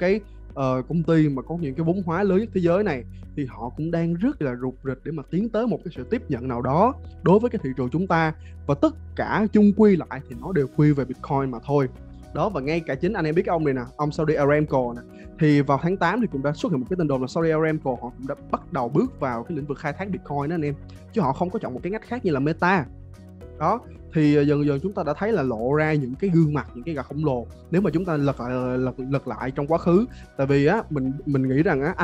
công ty mà có những cái vốn hóa lớn nhất thế giới này, thì họ cũng đang rất là rục rịch để mà tiến tới một cái sự tiếp nhận nào đó đối với cái thị trường chúng ta, và tất cả chung quy lại thì nó đều quy về Bitcoin mà thôi. Đó, và ngay cả chính anh em biết cái ông này nè, ông Saudi Aramco nè, thì vào tháng 8 thì cũng đã xuất hiện một cái tin đồn là Saudi Aramco họ cũng đã bắt đầu bước vào cái lĩnh vực khai thác Bitcoin đó anh em, chứ họ không có chọn một cái ngách khác như là Meta. Đó, thì dần dần chúng ta đã thấy là lộ ra những cái gương mặt, những cái gà khổng lồ nếu mà chúng ta lật lại trong quá khứ. Tại vì á, mình nghĩ rằng á, anh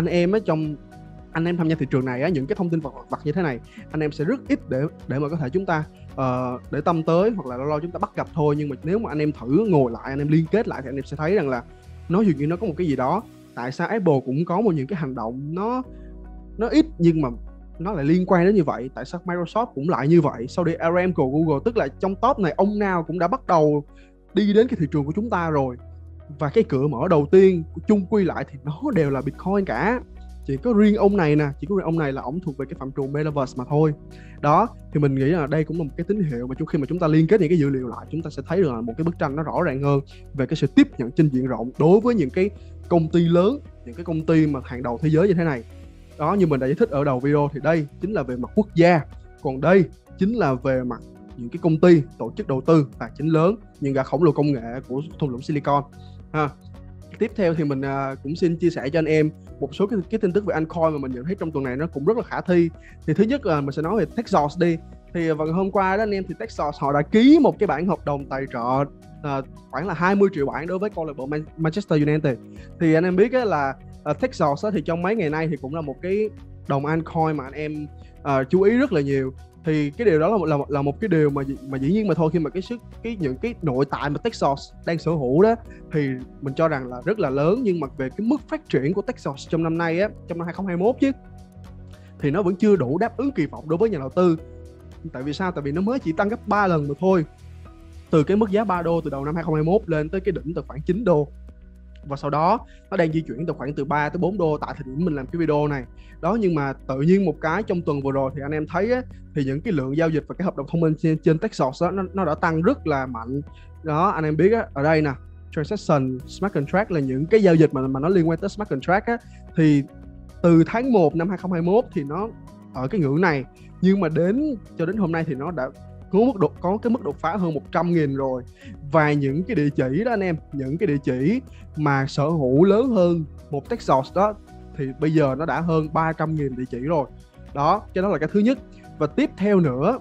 em tham gia thị trường này á, những cái thông tin vặt như thế này anh em sẽ rất ít để mà có thể chúng ta để tâm tới, hoặc là lâu lâu chúng ta bắt gặp thôi. Nhưng mà nếu mà anh em thử ngồi lại, anh em liên kết lại thì anh em sẽ thấy rằng là nó dường như nó có một cái gì đó. Tại sao Apple cũng có những cái hành động nó ít nhưng mà nó lại liên quan đến như vậy? Tại sao Microsoft cũng lại như vậy? Saudi Aramco, Google, tức là trong top này ông nào cũng đã bắt đầu đi đến cái thị trường của chúng ta rồi. Và cái cửa mở đầu tiên chung quy lại thì nó đều là Bitcoin cả. Chỉ có riêng ông này là ông thuộc về cái phạm trù Metaverse mà thôi. Đó, thì mình nghĩ là đây cũng là một cái tín hiệu mà khi mà chúng ta liên kết những cái dữ liệu lại, chúng ta sẽ thấy được là một cái bức tranh nó rõ ràng hơn về cái sự tiếp nhận trên diện rộng đối với những cái công ty lớn, những cái công ty mà hàng đầu thế giới như thế này. Đó, như mình đã giải thích ở đầu video thì đây chính là về mặt quốc gia, còn đây chính là về mặt những cái công ty, tổ chức đầu tư tài chính lớn, những gã khổng lồ công nghệ của thung lũng Silicon ha. Tiếp theo thì mình cũng xin chia sẻ cho anh em một số cái tin tức về altcoin mà mình nhận thấy trong tuần này nó cũng rất là khả thi. Thì thứ nhất là mình sẽ nói về Texas đi. Thì vào ngày hôm qua đó anh em, thì Texas họ đã ký một cái bản hợp đồng tài trợ khoảng là 20 triệu bảng đối với câu lạc bộ Manchester United. Thì anh em biết là Texas thì trong mấy ngày nay thì cũng là một cái đồng altcoin mà anh em chú ý rất là nhiều. Thì cái điều đó là một cái điều mà dĩ nhiên mà thôi, khi mà những cái nội tại mà Texas đang sở hữu đó thì mình cho rằng là rất là lớn. Nhưng mà về cái mức phát triển của Texas trong năm nay á, trong năm 2021 chứ, thì nó vẫn chưa đủ đáp ứng kỳ vọng đối với nhà đầu tư. Tại vì sao? Tại vì nó mới chỉ tăng gấp 3 lần mà thôi. Từ cái mức giá 3 đô từ đầu năm 2021 lên tới cái đỉnh từ khoảng 9 đô. Và sau đó nó đang di chuyển từ khoảng từ 3 tới 4 đô tại thời điểm mình làm cái video này. Đó, nhưng mà tự nhiên một cái trong tuần vừa rồi thì anh em thấy á, thì những cái lượng giao dịch và cái hợp đồng thông minh trên Texas đó, nó đã tăng rất là mạnh. Đó, anh em biết á, ở đây nè, transaction, smart contract là những cái giao dịch mà nó liên quan tới smart contract á, thì từ tháng 1 năm 2021 thì nó ở cái ngưỡng này, nhưng mà cho đến hôm nay thì nó đã có cái mức đột phá hơn 100.000 rồi. Và những cái địa chỉ đó anh em, những cái địa chỉ mà sở hữu lớn hơn một Texas đó thì bây giờ nó đã hơn 300.000 địa chỉ rồi. Đó, cái đó là cái thứ nhất. Và tiếp theo nữa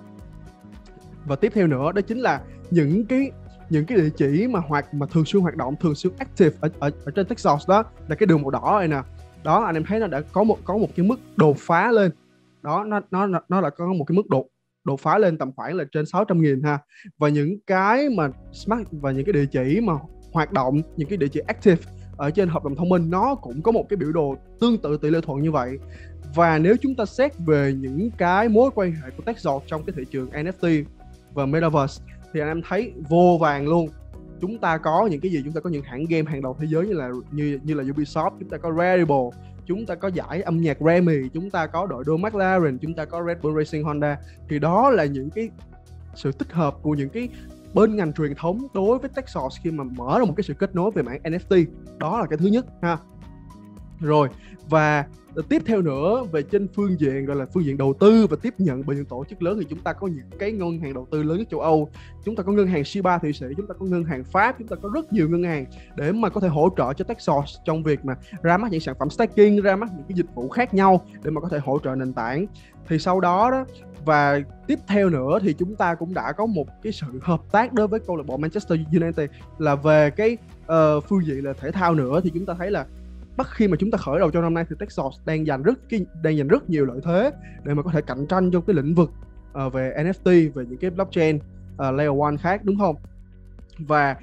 đó chính là những cái địa chỉ mà thường xuyên hoạt động, thường xuyên active ở trên Texas, đó là cái đường màu đỏ này nè. Đó, anh em thấy nó đã có một cái mức đột phá lên. Đó, nó là có một cái mức đột phá lên tầm khoảng là trên 600.000 ha. Và những cái mà smart và những cái địa chỉ mà hoạt động, những cái địa chỉ active ở trên hợp đồng thông minh, nó cũng có một cái biểu đồ tương tự tỷ lệ thuận như vậy. Và nếu chúng ta xét về những cái mối quan hệ của Texas trong cái thị trường NFT và Metaverse thì anh em thấy vô vàng luôn. Chúng ta có những cái gì? Chúng ta có những hãng game hàng đầu thế giới như là Ubisoft, chúng ta có Rarible, chúng ta có giải âm nhạc Grammy, chúng ta có đội đua McLaren, chúng ta có Red Bull Racing Honda. Thì đó là những cái sự tích hợp của những cái bên ngành truyền thống đối với Texas khi mà mở ra một cái sự kết nối về mảng NFT. Đó là cái thứ nhất ha. Rồi, và tiếp theo nữa về trên phương diện gọi là phương diện đầu tư và tiếp nhận bởi những tổ chức lớn thì chúng ta có những cái ngân hàng đầu tư lớn nhất châu Âu. Chúng ta có ngân hàng Shiba Thụy Sĩ, chúng ta có ngân hàng Pháp, chúng ta có rất nhiều ngân hàng để mà có thể hỗ trợ cho Texas trong việc mà ra mắt những sản phẩm staking, ra mắt những cái dịch vụ khác nhau để mà có thể hỗ trợ nền tảng. Thì sau đó và tiếp theo nữa thì chúng ta cũng đã có một cái sự hợp tác đối với câu lạc bộ Manchester United là về cái phương diện là thể thao nữa. Thì chúng ta thấy là khi mà chúng ta khởi đầu trong năm nay thì Texas đang giành rất nhiều lợi thế để mà có thể cạnh tranh trong cái lĩnh vực về NFT, về những cái blockchain layer 1 khác, đúng không? Và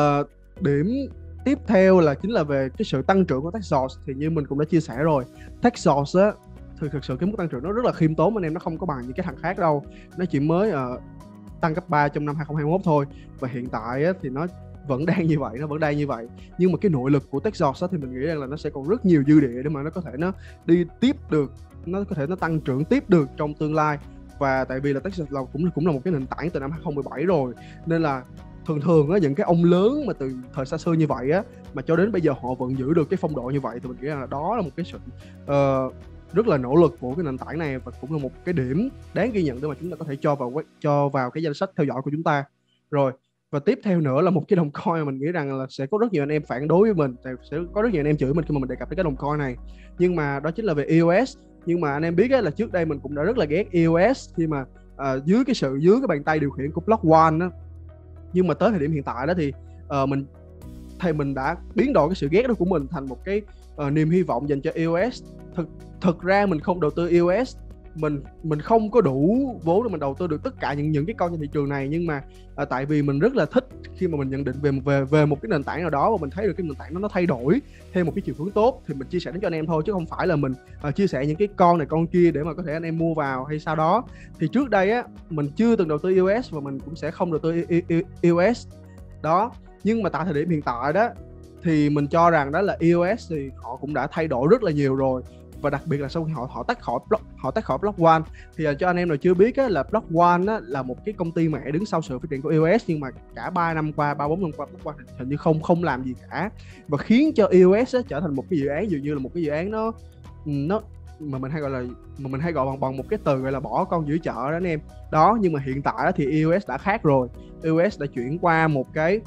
điểm tiếp theo là chính là về cái sự tăng trưởng của Texas. Thì như mình cũng đã chia sẻ rồi, Texas á thì thực sự cái mức tăng trưởng nó rất là khiêm tốn anh em, nó không có bằng những cái thằng khác đâu. Nó chỉ mới tăng gấp 3 trong năm 2021 thôi. Và hiện tại á, thì nó vẫn đang như vậy. Nhưng mà cái nội lực của Texas thì mình nghĩ rằng là nó sẽ còn rất nhiều dư địa để mà nó có thể nó đi tiếp được, nó có thể nó tăng trưởng tiếp được trong tương lai. Và tại vì là Texas cũng là một cái nền tảng từ năm 2017 rồi, nên là thường thường á, những cái ông lớn mà từ thời xa xưa như vậy á, mà cho đến bây giờ họ vẫn giữ được cái phong độ như vậy, thì mình nghĩ rằng là đó là một cái sự rất là nỗ lực của cái nền tảng này, và cũng là một cái điểm đáng ghi nhận để mà chúng ta có thể cho vào cái danh sách theo dõi của chúng ta. Rồi, và tiếp theo nữa là một cái đồng coin mà mình nghĩ rằng là sẽ có rất nhiều anh em phản đối với mình, sẽ có rất nhiều anh em chửi mình khi mà mình đề cập đến cái đồng coin này, nhưng mà đó chính là về EOS. Nhưng mà anh em biết á, là trước đây mình cũng đã rất là ghét EOS khi mà dưới cái bàn tay điều khiển của Block One á. Nhưng mà tới thời điểm hiện tại đó thì mình đã biến đổi cái sự ghét đó của mình thành một cái niềm hy vọng dành cho EOS. Thực ra mình không đầu tư EOS, mình không có đủ vốn để mình đầu tư được tất cả những cái con trên thị trường này, nhưng mà tại vì mình rất là thích khi mà mình nhận định về một cái nền tảng nào đó, và mình thấy được cái nền tảng nó thay đổi theo một cái chiều hướng tốt, thì mình chia sẻ đến cho anh em thôi, chứ không phải là mình chia sẻ những cái con này con kia để mà có thể anh em mua vào hay sao đó. Thì trước đây á, mình chưa từng đầu tư EOS và mình cũng sẽ không đầu tư EOS đó. Nhưng mà tại thời điểm hiện tại đó thì mình cho rằng đó là EOS thì họ cũng đã thay đổi rất là nhiều rồi, và đặc biệt là sau khi họ tách khỏi Block One. Thì cho anh em nào chưa biết á, là Block One á, là một cái công ty mẹ đứng sau sự phát triển của EOS, nhưng mà cả 3-4 năm qua Block One hình như không làm gì cả, và khiến cho EOS á, trở thành một cái dự án dường như là một cái dự án nó mà mình hay gọi bằng một cái từ gọi là bỏ con giữa chợ đó anh em đó. Nhưng mà hiện tại đó thì EOS đã khác rồi. EOS đã chuyển qua một cái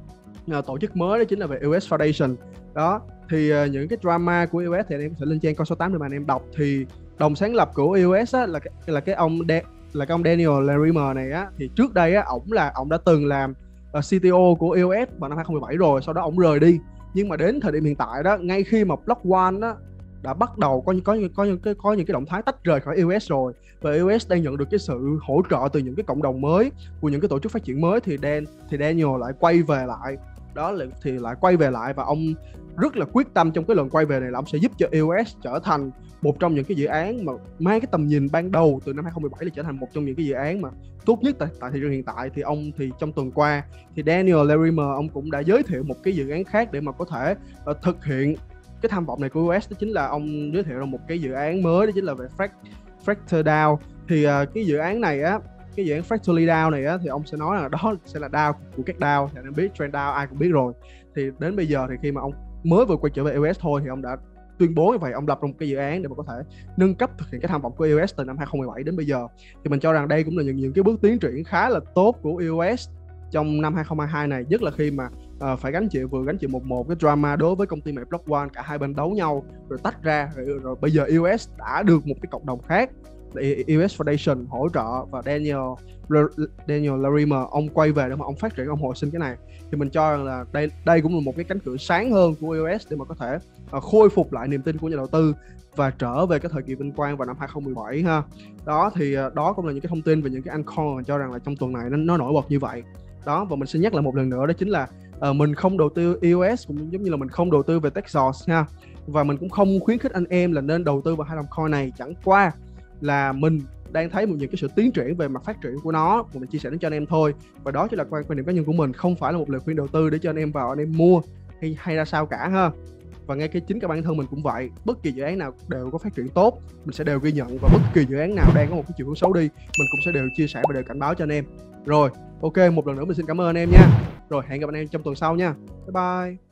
tổ chức mới, đó chính là về EOS Foundation đó. Thì những cái drama của EOS thì anh em có thể lên trang Coi số 8 để mà anh em đọc. Thì đồng sáng lập của EOS á, là cái ông Daniel Larimer này á, thì trước đây á, ổng đã từng làm CTO của EOS vào năm 2017 rồi, sau đó ổng rời đi. Nhưng mà đến thời điểm hiện tại đó, ngay khi mà Block One á đã bắt đầu có những cái động thái tách rời khỏi EOS rồi, và EOS đang nhận được cái sự hỗ trợ từ những cái cộng đồng mới, của những cái tổ chức phát triển mới, thì Daniel lại quay về lại đó, lại quay về lại, và ông rất là quyết tâm trong cái lần quay về này là ông sẽ giúp cho EOS trở thành một trong những cái dự án mà mang cái tầm nhìn ban đầu từ năm 2017 là trở thành một trong những cái dự án mà tốt nhất tại thị trường hiện tại. Thì trong tuần qua thì Daniel Larimer ông cũng đã giới thiệu một cái dự án khác để mà có thể thực hiện cái tham vọng này của EOS. Đó chính là ông giới thiệu ra một cái dự án mới, đó chính là về Fractal DAO. Thì cái dự án này á, cái dự án Fractally DAO này á, thì ông sẽ nói là đó sẽ là DAO của các DAO. Thì anh biết trend DAO ai cũng biết rồi. Thì đến bây giờ thì khi mà ông mới vừa quay trở về EOS thôi, thì ông đã tuyên bố như vậy, ông lập ra một cái dự án để mà có thể nâng cấp thực hiện cái tham vọng của EOS từ năm 2017 đến bây giờ. Thì mình cho rằng đây cũng là những cái bước tiến triển khá là tốt của EOS trong năm 2022 này, nhất là khi mà phải gánh chịu một cái drama đối với công ty mẹ Block One, cả hai bên đấu nhau rồi tách ra, rồi bây giờ EOS đã được một cái cộng đồng khác, EOS Foundation hỗ trợ, và Daniel Larimer ông quay về để mà ông phát triển, ông hồi sinh cái này. Thì mình cho rằng là đây cũng là một cái cánh cửa sáng hơn của EOS để mà có thể khôi phục lại niềm tin của nhà đầu tư và trở về cái thời kỳ vinh quang vào năm 2017 ha. Đó thì đó cũng là những cái thông tin về những cái uncoin mình cho rằng là trong tuần này nó nổi bật như vậy. Đó, và mình xin nhắc lại một lần nữa, đó chính là mình không đầu tư EOS cũng giống như là mình không đầu tư về Texas ha, và mình cũng không khuyến khích anh em là nên đầu tư vào hai đồng coin này. Chẳng qua là mình đang thấy những cái sự tiến triển về mặt phát triển của nó và mình chia sẻ đến cho anh em thôi, và đó chỉ là quan điểm cá nhân của mình, không phải là một lời khuyên đầu tư để cho anh em vào anh em mua hay ra sao cả ha. Và ngay cái chính cả bản thân mình cũng vậy, bất kỳ dự án nào đều có phát triển tốt mình sẽ đều ghi nhận, và bất kỳ dự án nào đang có một cái chiều hướng xấu đi mình cũng sẽ đều chia sẻ và đều cảnh báo cho anh em. Rồi, ok, một lần nữa mình xin cảm ơn anh em nha. Rồi, hẹn gặp anh em trong tuần sau nha. Bye bye.